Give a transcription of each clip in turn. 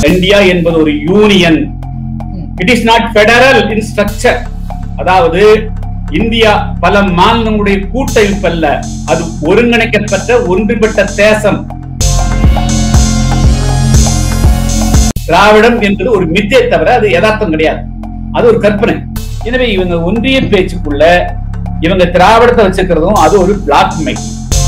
India என்பது ஒரு union. It is not federal in structure. அதாவது இந்தியா பல மாநிலங்களுடைய கூட்டமைப்பு அல்ல, அது ஒருங்கிணைக்கப்பட்ட ஒன்றுபட்ட தேசம். திராவிடம் என்பது ஒரு மித்தை தவிர அது யதார்த்தம் கிடையாது, அது ஒரு கற்பனை. எனவே இவங்க ஒன்றிய பேச்சுக்குள்ள இவங்க திராவிடத்தை வச்சுக்கிறதும் அது ஒரு blackmail.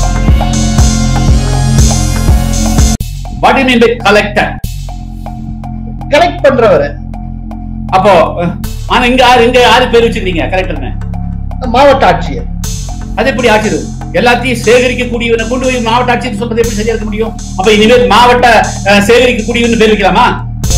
What do you mean by collector? Collect பண்றவரு. அப்போ ஆனா இங்க யாரு பேர் வச்சிருக்கீங்க கலெக்டர்னு? மாவட்ட ஆட்சியர். அது எப்படி ஆட்சியர்? எல்லாத்தையும் சேகரிக்கக்கூடியவனை கொண்டு போய் மாவட்ட ஆட்சியர் சொல்றது எப்படி சரியா இருக்க முடியும்? அப்ப இனிமேல் மாவட்ட சேகரிக்கக்கூடியவன் பேர் வைக்கலாமா?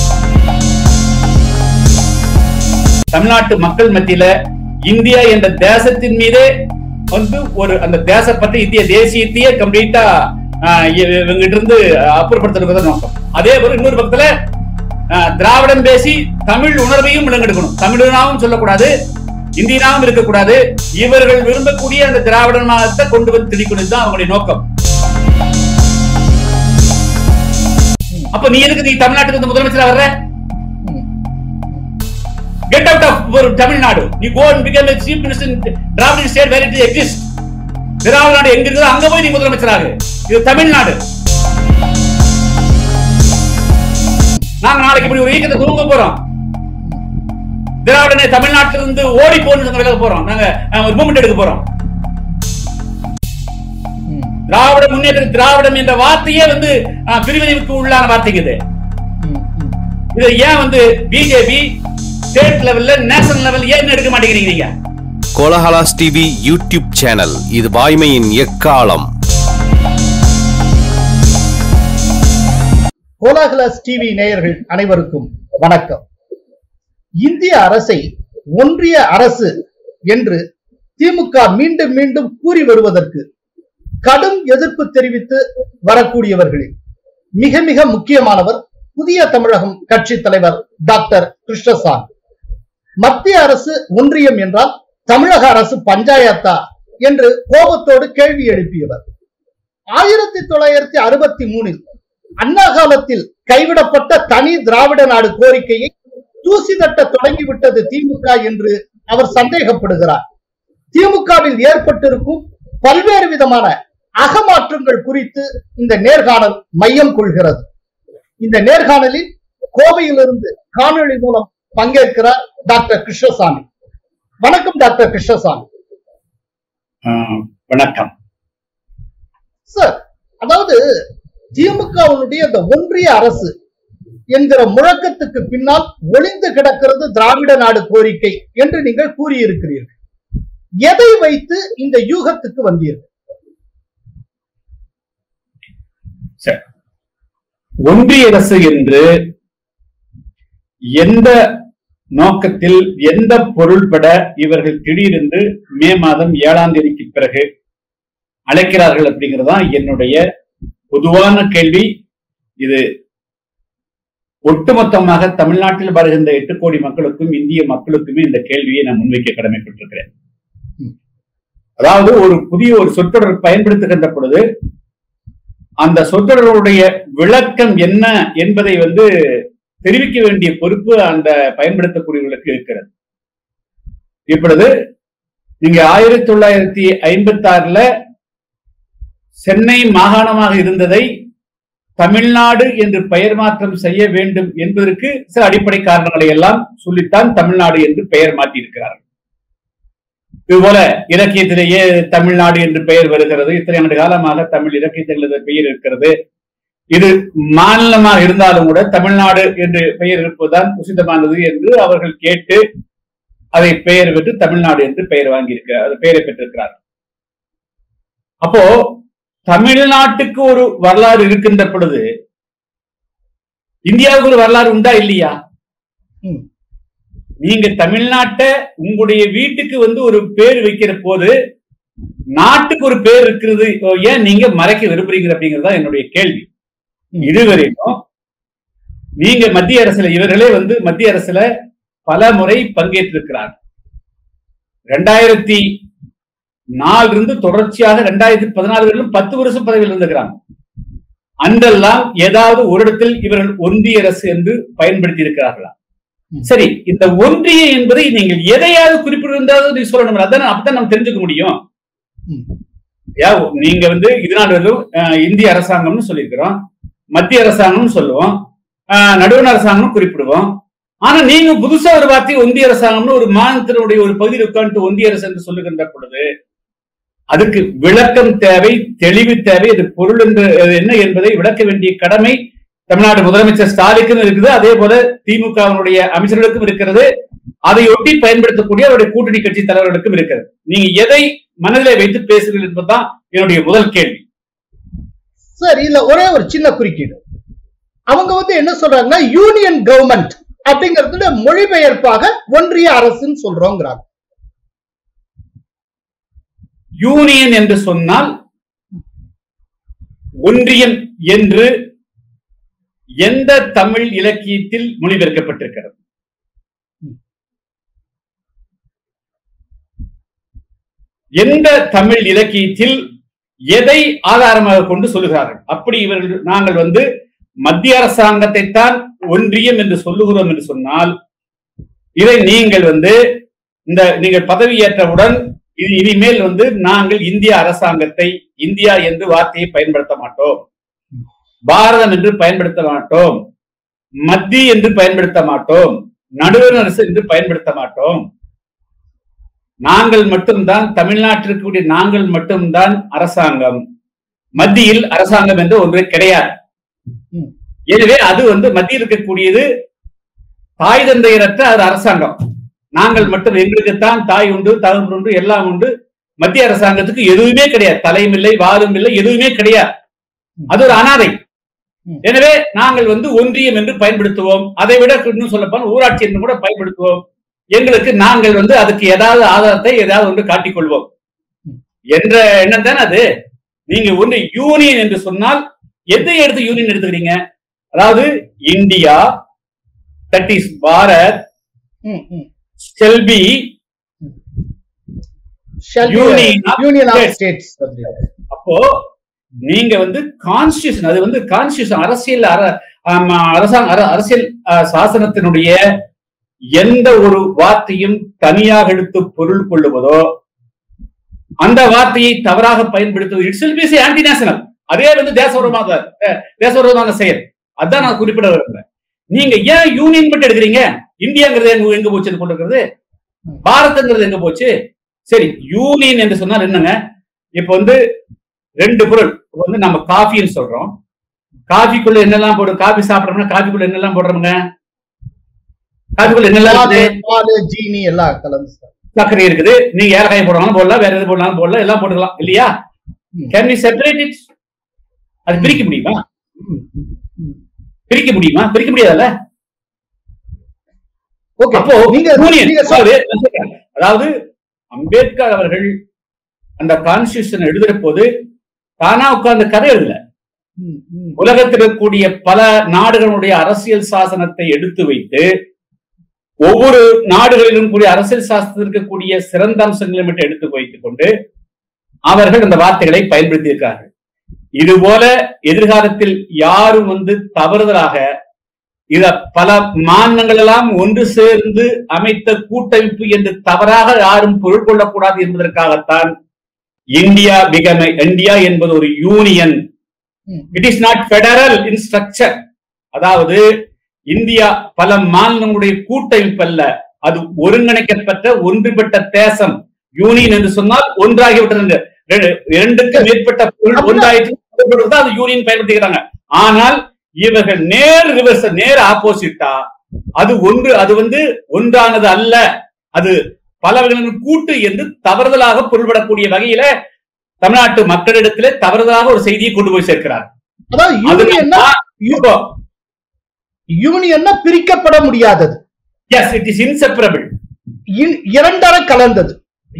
தமிழ்நாட்டு மக்கள் மத்தியில இந்தியா என்ற தேசத்தின் மீதே வந்து ஒரு அந்த தேச பற்றி இந்திய தேசியத்தையே கம்ப்ளீட்டா இவங்கிட்ட இருந்து அப்புறப்படுத்துறது நோக்கம். அதே போல இன்னொரு பக்கத்துல திராவிடம் பேசி தமிழ் உணர்வையும் விளங்கெடுக்கணும். தமிழனாவும் சொல்லக்கூடாது, இந்தியனாவும் இருக்கக்கூடாது. இவர்கள் விரும்பக்கூடிய அந்த திராவிட மதத்தை கொண்டு வந்து திணிக்கணும் தான் அவங்களுடைய நோக்கம். அப்ப நீ எதுக்கு நீ தமிழ்நாட்டுக்கு வந்து முதலமைச்சரா வர்ற? Get out of Tamil Nadu. You go and become a chief minister in Dravidian state where it exists. திராவிட நாடு எங்க இருக்குதோ அங்க போய் நீ முதலமைச்சராக. இது தமிழ்நாடு. நாங்க நாளைக்கு இப்படி ஒரு இயக்கத்தை துவங்க போறோம். திராவிடனை தமிழ்நாட்டில இருந்து ஓடி போன்னு விலக போறோம். நாங்க ஒரு மூவ்மெண்ட் எடுக்க போறோம். திராவிட முன்னேற்ற திராவிடம் என்ற வார்த்தையே வந்து பிரிவினைக்கு உள்ளான வார்த்தைக்கு இது. இது ஏன் வந்து பிஜேபி ஸ்டேட் லெவல்ல நேஷனல் லெவல் ஏன் எடுக்க மாட்டேங்கிறீங்க நீங்க? கோலஹலாஸ் டிவி யூடியூப் சேனல், இது வாய்மையின் எக்காலம். கோலஹலாஸ் டிவி நேயர்கள் அனைவருக்கும் வணக்கம். இந்திய அரசை ஒன்றிய அரசு என்று திமுக மீண்டும் மீண்டும் கூறி வருவதற்கு கடும் எதிர்ப்பு தெரிவித்து வரக்கூடியவர்களில் மிக மிக முக்கியமானவர் புதிய தமிழகம் கட்சி தலைவர் டாக்டர் கிருஷ்ணசாமி. மத்திய அரசு ஒன்றியம் என்றால் தமிழக அரசு பஞ்சாயத்தா என்று கோபத்தோடு கேள்வி எழுப்பியவர். 1963 அண்ணா காலத்தில் கைவிடப்பட்ட தனி திராவிட நாடு கோரிக்கையை தூசி தட்ட தொடங்கிவிட்டது திமுக என்று அவர் சந்தேகப்படுகிறார். திமுகவில் ஏற்பட்டிருக்கும் பல்வேறு விதமான அகமாற்றங்கள் குறித்து இந்த நேர்காணல் மையம் கொள்கிறது. இந்த நேர்காணலில் கோவையிலிருந்து காணொளி மூலம் பங்கேற்கிறார் டாக்டர் கிருஷ்ணசாமி. வணக்கம் டாக்டர் கிருஷ்ணசாமி. வணக்கம் சார். அதாவது திமுகவுடைய இந்த ஒன்றிய அரசு என்கிற முழக்கத்துக்கு பின்னால் ஒளிந்து கிடக்கிறது திராவிட நாடு கோரிக்கை என்று நீங்கள் கூறியிருக்கிறீர்கள். எதை வைத்து இந்த யூகத்துக்கு வந்தீர்கள்? ஒன்றிய அரசு என்று எந்த நோக்கத்தில் எந்த பொருள்பட இவர்கள் திடீரென்று மே மாதம் 7ஆம் தேதிக்கு பிறகு அழைக்கிறார்கள் அப்படிங்கறதுதான் என்னுடைய பொதுவான கேள்வி. இது ஒட்டுமொத்தமாக தமிழ்நாட்டில் வருகின்ற 8 கோடி மக்களுக்கும் இந்திய மக்களுக்குமே இந்த கேள்வியை நான் முன்வைக்க கடமைப்பட்டிருக்கிறேன். அதாவது ஒரு புதிய ஒரு சொற்றொடர் பயன்படுத்துகின்ற பொழுது அந்த சொற்றொடருடைய விளக்கம் என்ன என்பதை வந்து தெரிவிக்க வேண்டிய பொறுப்பு அந்த பயன்படுத்தக்கூடியவர்களுக்கு இருக்கிறது. இப்பொழுது நீங்க 1956 சென்னை மாகாணமாக இருந்ததை தமிழ்நாடு என்று பெயர் மாற்றம் செய்ய வேண்டும் என்பதற்கு சில அடிப்படை காரணங்களை எல்லாம் சொல்லித்தான் தமிழ்நாடு என்று பெயர் மாற்றி இருக்கிறார்கள். இதுபோல இலக்கியத்திலேயே தமிழ்நாடு என்று பெயர் வருகிறது. இத்தனை ஆண்டு காலமாக தமிழ் இலக்கியத்தில் பெயர் இருக்கிறது. இது மாநிலமாக இருந்தாலும் கூட தமிழ்நாடு என்று பெயர் இருப்பதுதான் உசிதமானது என்று அவர்கள் கேட்டு அதை பெயர் பெற்று தமிழ்நாடு என்று பெயர் வாங்கியிருக்கிறார், பெயரை பெற்றிருக்கிறார்கள். அப்போ தமிழ்நாட்டுக்கு ஒரு வரலாறு இருக்கின்ற பொழுது இந்தியாவுக்கு ஒரு வரலாறு உண்டா இல்லையா? நீங்க தமிழ்நாட்டை உங்களுடைய வீட்டுக்கு வந்து ஒரு பேர் வைக்கிற போது நாட்டுக்கு ஒரு பேர் இருக்கிறது, ஏன் நீங்க மறைக்க விரும்புறீங்க அப்படிங்கறதா என்னுடைய கேள்வி. இதுவரைக்கும் நீங்க மத்திய அரசுல இவர்களே வந்து மத்திய அரசுல பல முறை பங்கேற்றிருக்கிறார். 2004 இருந்து தொடர்ச்சியாக 2014 10 வருஷம் பதவியில் இருந்துக்கிறாங்க. அன்றெல்லாம் ஏதாவது ஒரு இடத்தில் இவர்கள் ஒன்றிய அரசு என்று பயன்படுத்தி இருக்கிறார்களா? சரி, இந்த ஒன்றிய என்பதை நீங்கள் எதையாவது குறிப்பிட்டிருந்தாவது நீ சொல்லணும். அதான் அப்பதான் நம்ம தெரிஞ்சுக்க முடியும். நீங்க வந்து இதனால் இந்திய அரசாங்கம்னு சொல்லியிருக்கிறோம், மத்திய அரசாங்கம்னு சொல்லுவோம், நடுவண் அரசாங்கம் குறிப்பிடுவோம். ஆனா நீங்க புதுசா ஒரு வார்த்தை ஒன்றிய அரசாங்கம்னு ஒரு மாநிலத்தினுடைய ஒரு பகுதியில் உட்காந்து ஒன்றிய அரசு என்று சொல்லுகின்ற பொழுது அதுக்கு விளக்கம் தேவை, தெளிவு தேவை. அது பொருள் என்று என்ன என்பதை விளக்க வேண்டிய கடமை தமிழ்நாடு முதலமைச்சர் ஸ்டாலினுக்கும் இருக்குது, அதே போல திமுகவினுடைய அமைச்சர்களுக்கும் இருக்கிறது. அதையொட்டி பயன்படுத்தக்கூடிய அவருடைய கூட்டணி கட்சி தலைவர்களுக்கும் இருக்கிறது. நீங்க எதை மனதிலே வைத்து பேசுகிறீர்கள் என்பதுதான் என்னுடைய முதல் கேள்வி. சார், இதுல ஒரே ஒரு சின்ன குறுக்கீடு. அவங்க வந்து என்ன சொல்றாங்கன்னா யூனியன் கவர்மெண்ட் அப்படிங்கறதுல மொழிபெயர்ப்பாக ஒன்றிய அரசுன்னு சொல்றோங்கிறாங்க. யூனியன் என்று சொன்னால் ஒன்றியம் என்று எந்த தமிழ் இலக்கியத்தில் மொழிபெயர்க்கப்பட்டிருக்கிறது? எந்த தமிழ் இலக்கியத்தில் எதை ஆதாரமாக கொண்டு சொல்லுகிறார்கள்? அப்படி இவர்கள் நாங்கள் வந்து மத்திய அரசாங்கத்தை தான் ஒன்றியம் என்று சொல்லுகிறோம் என்று சொன்னால் இதை நீங்கள் வந்து நீங்கள் பதவியேற்றவுடன் இது இனிமேல் வந்து நாங்கள் இந்திய அரசாங்கத்தை இந்தியா என்று வார்த்தையை பயன்படுத்த மாட்டோம், பாரதம் என்று பயன்படுத்த மாட்டோம், மத்திய என்று பயன்படுத்த மாட்டோம், நடுவண் அரசு என்று பயன்படுத்த மாட்டோம். நாங்கள் மட்டும்தான் தமிழ்நாட்டிற்கு நாங்கள் மட்டும்தான் அரசாங்கம், மத்தியில் அரசாங்கம் என்று ஒன்று கிடையாது. எனவே அது வந்து மத்தியில் இருக்கக்கூடியது தாய் தந்தையரற்ற அது அரசாங்கம். நாங்கள் மட்டும் எங்களுக்குத்தான் தாய் உண்டு, தகவல் உண்டு, எல்லாம் உண்டு. மத்திய அரசாங்கத்துக்கு எதுவுமே கிடையாது, தலையும் இல்லை, வாரும் இல்லை, எதுவுமே கிடையாது. அது ஒரு அனாதை. எனவே நாங்கள் வந்து ஒன்றியம் என்று பயன்படுத்துவோம். அதை விட இன்னும் சொல்லப்போனால் ஊராட்சி என்று கூட பயன்படுத்துவோம். எங்களுக்கு நாங்கள் வந்து அதுக்கு ஏதாவது ஆதாரத்தை ஏதாவது ஒன்று காட்டிக்கொள்வோம் என்ற எண்ணம் தான் அது. நீங்க ஒன்று யூனியன் என்று சொன்னால் எதை எடுத்து யூனியன் எடுத்துக்கிறீங்க? அதாவது India, that is Bharat, shall be union of states. அப்போ நீங்க வந்து கான்ஸ்டிடியூஷன், அது வந்து கான்ஸ்டிடியூஷன் அரசியல் சாசனத்தினுடைய எந்த ஒரு வார்த்தையும் தனியாக எடுத்து பொருள் கொள்ளுவதோ அந்த வார்த்தையை தவறாக பயன்படுத்துவது it's will be anti national. அதே வந்து தேசவிரோதமான செயல். அதான் நான் குறிப்பிட விரும்புறேன். நீங்க ஏன் யூனியன் மட்டும் எடுக்கிறீங்க? இந்தியாங்கிறது எங்க போச்சு கொண்டிருக்கிறது, பாரத்ங்கிறது எங்க போச்சு? சரி, யூனியன் என்று சொன்னால் என்னங்க? இப்ப வந்து ரெண்டு பொருள் வந்து நம்ம காஃபின்னு சொல்றோம். காஃபிக்குள்ள என்னெல்லாம் போடுறோம்? காஃபி சாப்பிடுறோம்னா காஃபிக்குள்ள என்னெல்லாம் போடுறோங்க? காஃபிக்குள்ள என்னெல்லாம் ஜீனி எல்லாம் கலந்து சர்க்கரை இருக்குது. நீங்க ஏலக்காய் போடலாம் போடலாம், வேற எது போடலாம் போடலாம், எல்லாம் போட்டுக்கலாம் இல்லையா? Can we separate it? அது பிரிக்க முடியுமா? பிரிக்க முடியுமா? பிரிக்க முடியாதுல்ல. அப்போ அதாவது அம்பேத்கர் அவர்கள் அந்த கான்ஸ்டிடியூஷன் எழுதுற போது தானா உட்கார்ந்து கதை எழுதல. உலகத்தில் இருக்கக்கூடிய பல நாடுகளுடைய அரசியல் சாசனத்தை எடுத்து வைத்து ஒவ்வொரு நாடுகளிலும் கூடிய அரசியல் சாசனத்தில் இருக்கக்கூடிய சிறந்த அம்சங்களை மட்டும் எடுத்து வைத்துக் கொண்டு அவர்கள் அந்த வார்த்தைகளை பயன்படுத்தி இருக்கார்கள். இதுபோல எதிர்காலத்தில் யாரும் வந்து தவறுதலாக இத பல மாநிலங்கள் எல்லாம் ஒன்று சேர்ந்து அமைத்த கூட்டமைப்பு என்று தவறாக யாரும் பொருள் கொள்ளக்கூடாது என்பதற்காகத்தான் இந்தியா என்பது ஒரு union. It is not federal in structure. அதாவது இந்தியா பல மாநிலங்களுடைய கூட்டமைப்பு அல்ல, அது ஒருங்கிணைக்கப்பட்ட ஒன்றுபட்ட தேசம். யூனியன் என்று சொன்னால் ஒன்றாகிவிட்டது, இரண்டுக்கு மேற்பட்ட பொருள் ஒன்றாயிட்டு அது யூனியன் பயன்படுத்துகிறாங்க. ஆனால் இவர்கள் நேர் ஆப்போசிட்டா அது வந்து ஒன்றானது அல்ல, அது பலவர்களின் கூட்டு என்று தவறுதலாக பொருள்படக்கூடிய வகையில தமிழ்நாட்டு மக்களிடத்திலே தவறுதலாக ஒரு செய்தியை கொண்டு போய் சேர்க்கிறார். யூனியன் பிரிக்கப்பட முடியாதது. Yes, it is inseparable. இரண்டரை கலந்தது.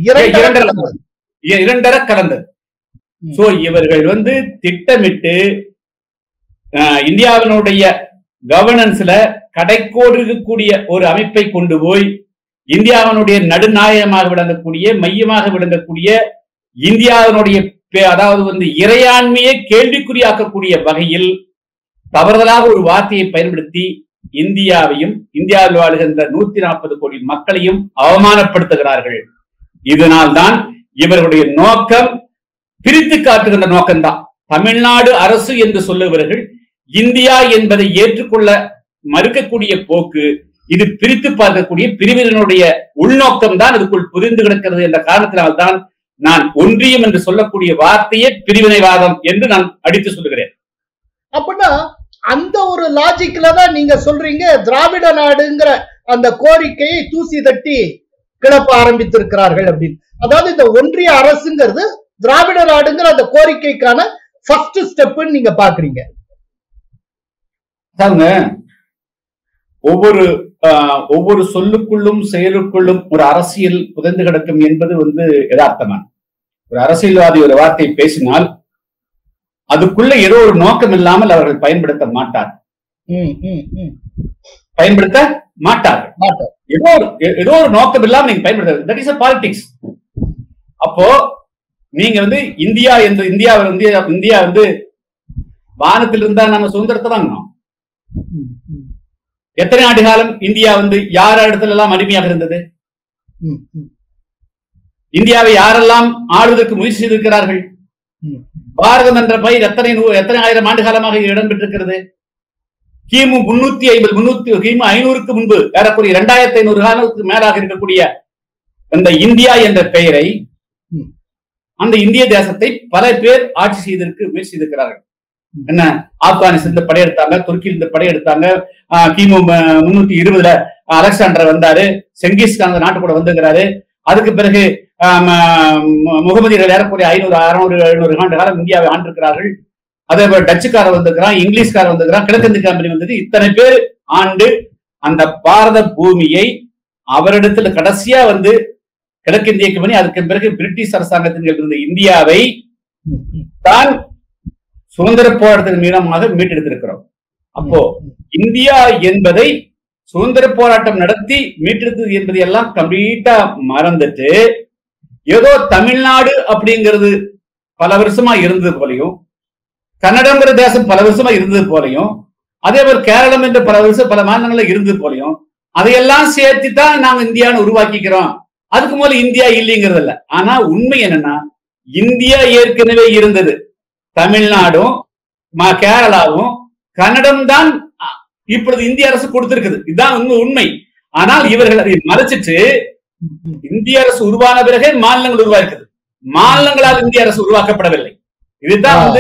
இரண்டரை கலந்தது. சோ இவர்கள் வந்து திட்டமிட்டு இந்தியாவினுடைய கவர்னன்ஸ்ல கடைக்கோடு இருக்கக்கூடிய ஒரு அமைப்பை கொண்டு போய் இந்தியாவினுடைய நடுநாயகமாக விளங்கக்கூடிய மையமாக விளங்கக்கூடிய இந்தியாவினுடைய அதாவது வந்து இறையாண்மையை கேள்விக்குறியாக்கக்கூடிய வகையில் தவறுதலாக ஒரு வார்த்தையை பயன்படுத்தி இந்தியாவையும் இந்தியாவில் வாழ்கின்ற 140 கோடி மக்களையும் அவமானப்படுத்துகிறார்கள். இதனால்தான் இவர்களுடைய நோக்கம் பிரித்து காட்டுகின்ற நோக்கம்தான். தமிழ்நாடு அரசு என்று சொல்லுபவர்கள் இந்தியா என்பதை ஏற்றுக்கொள்ள மறுக்கக்கூடிய போக்கு, இது பிரித்து பார்க்கக்கூடிய பிரிவினருடைய உள்நோக்கம் தான் இதுக்குள் புரிந்து கிடக்கிறது என்ற காரணத்தினால்தான் நான் ஒன்றியம் என்று சொல்லக்கூடிய வார்த்தையே பிரிவினைவாதம் என்று நான் அடித்து சொல்லுகிறேன். அப்படின்னா அந்த ஒரு லாஜிக்ல தான் நீங்க சொல்றீங்க திராவிட நாடுங்கிற அந்த கோரிக்கையை தூசி தட்டி கிளப்ப ஆரம்பித்திருக்கிறார்கள் அப்படின்னு. அதாவது இந்த ஒன்றிய அரசுங்கிறது திராவிட நாடுங்கிற அந்த கோரிக்கைக்கான ஃபர்ஸ்ட் ஸ்டெப்னு நீங்க பாக்குறீங்க. ஒவ்வொரு சொல்லுக்குள்ளும் செயலுக்குள்ளும் ஒரு அரசியல் புதைந்து கிடக்கும் என்பது வந்து யதார்த்தமான. ஒரு அரசியல்வாதி ஒரு வார்த்தை பேசினால் அதுக்குள்ள ஏதோ ஒரு நோக்கம் இல்லாமல் அவர்கள் பயன்படுத்த மாட்டார். ஏதோ ஒரு நோக்கம் இல்லாமல் நீங்க பயன்படுத்த, தட் இஸ் a politics. அப்போ நீங்க வந்து இந்தியா என்று இந்தியா வந்து வானத்தில் இருந்தா நம்ம சுதந்திரத்தை வாங்கணும். எத்தனை ஆண்டு காலம் இந்தியா வந்து யார் இடத்துல எல்லாம் அடிமையாக இருந்தது? இந்தியாவை யாரெல்லாம் ஆளுவதற்கு முயற்சி செய்திருக்கிறார்கள்? பாரதம் என்ற பயிர் எத்தனை ஆயிரம் ஆண்டு காலமாக இடம்பெற்றிருக்கிறது? கிமு 500க்கு முன்பு ஏறக்கூடிய 2500 காலத்துக்கு மேலாக இருக்கக்கூடிய அந்த இந்தியா என்ற பெயரை, அந்த இந்திய தேசத்தை பல பேர் ஆட்சி செய்ததற்கு முயற்சி செய்திருக்கிறார்கள். என்ன, ஆப்கானிஸ்தான் படையெடுத்தாங்க, துருக்கியிலிருந்து படையெடுத்தாங்க. கிமு 320 அலெக்சாண்டர் வந்தாரு, செங்கிஸ்கான் அந்த நாட்டு கூட வந்துகிறாரு. அதுக்கு பிறகு முகமதியர்கள் ஏறக்கூடிய 500, 600, 700 ஆண்டு காலம் இந்தியாவை ஆண்டிருக்கிறார்கள். அதே போல டச்சுக்காரர் வந்துக்கிறான், இங்கிலீஷ்காரர் வந்துக்கிறான், கிழக்கிந்திய கம்பெனி வந்தது. இத்தனை பேர் ஆண்டு அந்த பாரத பூமியை அவரிடத்துல கடைசியா வந்து கிழக்கிந்திய கம்பெனி, அதுக்கு பிறகு பிரிட்டிஷ் அரசாங்கத்தின் இருந்த இந்தியாவை தான் சுதந்திர போராட்டத்தின் மூலமாக மீட்டெடுத்திருக்கிறோம். அப்போ இந்தியா என்பதை சுதந்திர போராட்டம் நடத்தி மீட்டெடுத்தது என்பதை எல்லாம் கம்ப்ளீட்டா மறந்துட்டு ஏதோ தமிழ்நாடு அப்படிங்கிறது பல வருஷமா இருந்தது போலையும், கன்னடங்கிற தேசம் பல வருஷமா இருந்தது போலையும், அதே போல கேரளம் என்ற பல மாநிலங்கள்ல இருந்தது போலையும், அதையெல்லாம் சேர்த்து தான் நாங்க இந்தியான்னு உருவாக்கிக்கிறோம். அதுக்கு முதல்ல இந்தியா இல்லைங்கிறது இல்ல. ஆனா உண்மை என்னன்னா, இந்தியா ஏற்கனவே இருந்தது. தமிழ்நாடும் கேரளாவும் கன்னடம் தான் இப்பொழுது இந்திய அரசு கொடுத்திருக்குது. இதுதான் உண்மை. ஆனால் இவர்கள் அதை மறைச்சிட்டு இந்திய அரசு உருவான பிறகே மாநிலங்கள் உருவாக்குது. மாநிலங்களால் இந்திய அரசு உருவாக்கப்படவில்லை. இதுதான் வந்து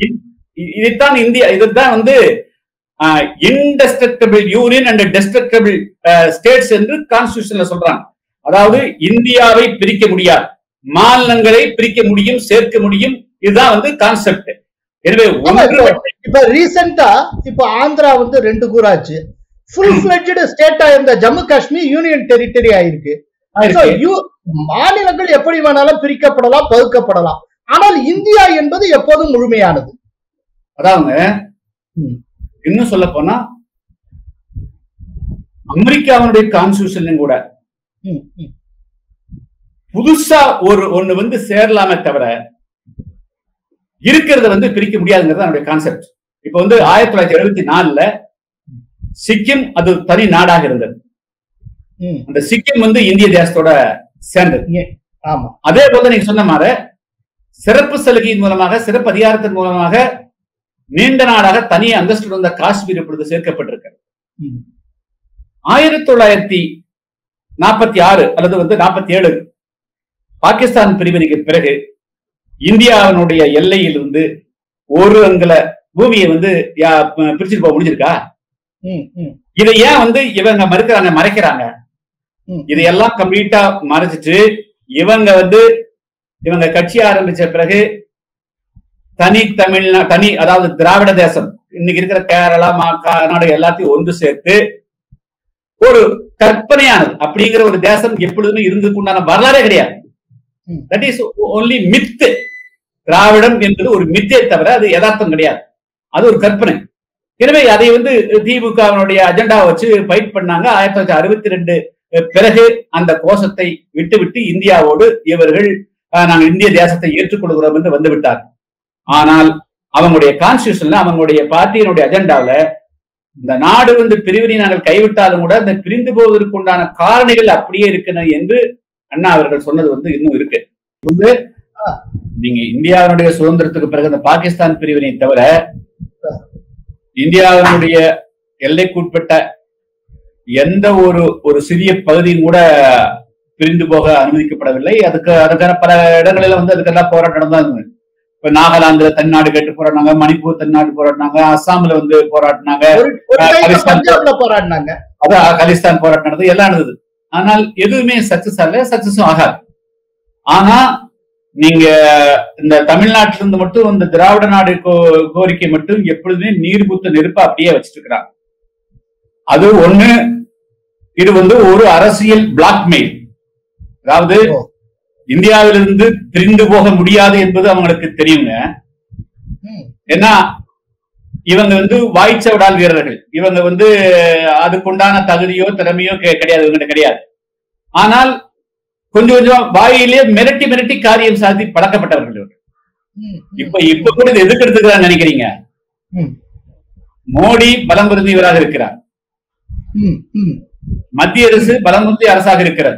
இதுதான் வந்து indestructible union and destructible states என்று கான்ஸ்டிடியூஷன்ல சொல்றாங்க. அதாவது இந்தியாவை பிரிக்க முடியாது, மாநிலங்களை பிரிக்க முடியும், சேர்க்க முடியும். இதுதான் வந்து கான்செப்ட். எனவே இப்ப ரீசெண்டா இப்ப ஆந்திரா வந்து 2 கூறாச்சு. ஃபுல் ஃபிளெட்ஜ்ட் ஸ்டேட்டா இருந்த ஜம்மு காஷ்மீர் யூனியன் டெரிட்டரி ஆயிருக்கு. மாநிலங்கள் எப்படி வேணாலும் பிரிக்கப்படலாம், பகுக்கப்படலாம். ஆனால் இந்தியா என்பது எப்போதும் முழுமையானது. அதாவது இன்னும் சொல்ல போனா அமெரிக்காவுடைய கான்ஸ்டிடியூஷன் கூட புதுசா ஒண்ணு வந்து சேரலாமே தவிர இருக்கிறத வந்து பிரிக்க முடியாதுங்கிறது என்னுடைய கான்செப்ட். இப்ப வந்து 1974 சிக்கிம் அது தனி நாடாக இருந்தது. அந்த சிக்கிம் வந்து இந்திய தேசத்தோட சேர்ந்தது. அதே போல நீங்க சொன்ன மாதிரி சிறப்பு சலுகையின் மூலமாக, சிறப்பு அதிகாரத்தின் மூலமாக நீண்ட நாடாக தனி அந்தஸ்து வந்த காஷ்மீர் இப்பொழுது சேர்க்கப்பட்டிருக்கிறது. 1946 அல்லது வந்து 47 பாகிஸ்தான் பிரிவினைக்கு பிறகு இந்தியாவினுடைய எல்லையிலிருந்து ஒரு அங்குல பூமியை வந்து பிரிச்சுட்டு போக முடிஞ்சிருக்கா? இதை ஏன் வந்து இவங்க மறைக்கிறாங்க? இதையெல்லாம் கம்ப்ளீட்டா மறைச்சிட்டு இவங்க கட்சி ஆரம்பிச்ச பிறகு தனி அதாவது திராவிட தேசம் இன்னைக்கு இருக்கிற கேரளா, கர்நாடகா எல்லாத்தையும் ஒன்று சேர்த்து ஒரு கற்பனையானது அப்படிங்கிற ஒரு தேசம் எப்பொழுதுமே இருந்ததுக்குண்டான வரலாறே கிடையாது. That is only myth. திராவிடம் என்பது ஒரு மித்தை தவிர அது யதார்த்தம் கிடையாது, அது ஒரு கற்பனை. எனவே அதை வந்து திமுகவினுடைய அஜெண்டாவை வச்சு ஃபைட் பண்ணாங்க. 1962 பிறகு அந்த கோஷத்தை விட்டுவிட்டு இந்தியாவோடு இவர்கள் நாங்கள் இந்திய தேசத்தை ஏற்றுக்கொள்கிறோம் என்று வந்து விட்டார். ஆனால் அவங்களுடைய கான்ஸ்டியூஷன்ல அவங்களுடைய பார்ட்டியினுடைய அஜெண்டாவில இந்த நாடு வந்து பிரிவினை நாங்கள் கைவிட்டாலும் கூட அந்த பிரிந்து போவதற்கு உண்டான காரணிகள் அப்படியே இருக்கணும் என்று அண்ணா அவர்கள் சொன்னது வந்து இன்னும் இருக்கு. நீங்க இந்தியாவினுடைய சுதந்திரத்துக்கு பிறகு இந்த பாகிஸ்தான் பிரிவினை தவிர இந்தியாவினுடைய எல்லைக்குட்பட்ட எந்த ஒரு சிறிய பகுதியும் கூட பிரிந்து போக அனுமதிக்கப்படவில்லை. அதுக்கான பல இடங்களில வந்து அதுக்கெல்லாம் போராட்டம் நடந்தது. இப்ப நாகாலாந்துல தன்னாடு கேட்டு போராடினாங்க, மணிப்பூர் தன்னாடு போராடினாங்க, அஸ்ஸாம்ல வந்து போராடினாங்க, அதான் கலிஸ்தான் போராட்டம் நடந்தது, எல்லாம் நடந்தது. ஆனால் எதுவுமே சக்சஸ் ஆகல, சக்சஸும் ஆகாது. ஆனா நீங்க இந்த தமிழ்நாட்டில இருந்து மட்டும் இந்த திராவிட நாடு கோரிக்கை மட்டும் எப்பொழுதுமே நீர்பூத்த நெருப்பா அப்படியே வச்சிட்டு இருக்கிறாங்க. அது ஒண்ணு. இது வந்து ஒரு அரசியல் பிளாக்மெயில். அதாவது இந்தியாவிலிருந்து பிரிந்து போக முடியாது என்பது அவங்களுக்கு தெரியுங்க. ஏன்னா இவங்க வந்து வாய்ச்சவடால் வீரர்கள். இவங்க வந்து அதுக்குண்டான தகுதியோ திறமையோ கிடையாது, இவங்க கிடையாது. ஆனால் கொஞ்சம் கொஞ்சம் வாயிலே மிரட்டி மிரட்டி காரியம் சாதி பழக்கப்பட்டவர்கள் இவர்கள். இப்ப கூட இது எதுக்கு எடுத்துக்கிறான்னு நினைக்கிறீங்க? மோடி பலம் பொருந்தியவராக இருக்கிறார், மத்திய அரசு பலம் பொருந்திய அரசாக இருக்கிறது.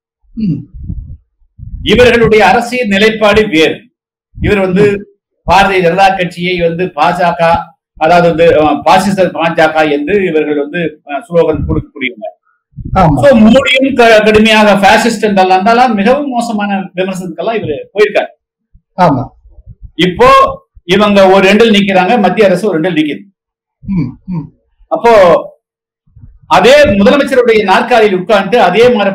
இவர்களுடைய அரசியல் நிலைப்பாடு வேறு. இவர் வந்து பாரதிய ஜனதா கட்சியை வந்து பாஜக, அதாவது வந்து பாசிச பாஜக என்று இவர்கள் வந்து ஸ்லோகன் கொடுக்கக்கூடியவங்க. மோடியும் கடுமையாக பாசிஸ்ட் என்றாலும் மிகவும் மோசமான விமர்சனத்துக்கெல்லாம் இவர் போயிருக்காரு. இப்போ இவங்க ஒரு ரெண்டில் நிக்கிறாங்க, மத்திய அரசு ஒரு ரெண்டில் நிக்குது. அப்போ அதே முதலமைச்சருடைய நாற்காலியில் உட்கார்ந்து அதே மாதிரி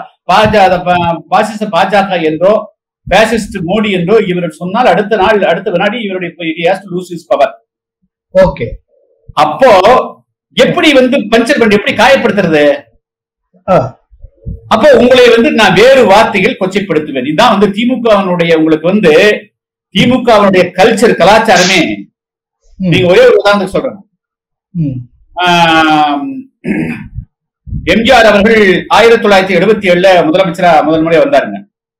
பாசிச பாஜக என்றோ பாசிஸ்ட் மோடி என்றோ இவர் சொன்னால் அடுத்த வினாடி இவருடைய பவர். ஓகே, அப்போ எப்படி வந்து பஞ்சர் பண்ணி எப்படி காயப்படுத்துறது? அப்போ உங்களை வந்து நான் வேறு வார்த்தைகள் கொச்சைப்படுத்துவேன். இதுதான் வந்து திமுகவினுடைய உங்களுக்கு வந்து திமுகவினுடைய கல்ச்சர் கலாச்சாரமே. நீங்க ஒரே ஒரு உதாரணத்துக்கு சொல்றேன். எம்ஜிஆர் அவர்கள் 1977 முதலமைச்சரா முதல் முறை வந்தாருங்க.